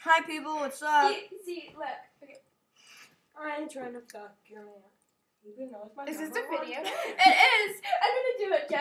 Hi people, what's up? See, look. Okay. I'm trying to fuck your man. Even though it's my Is this number a one video? fan. It is! I'm gonna do it.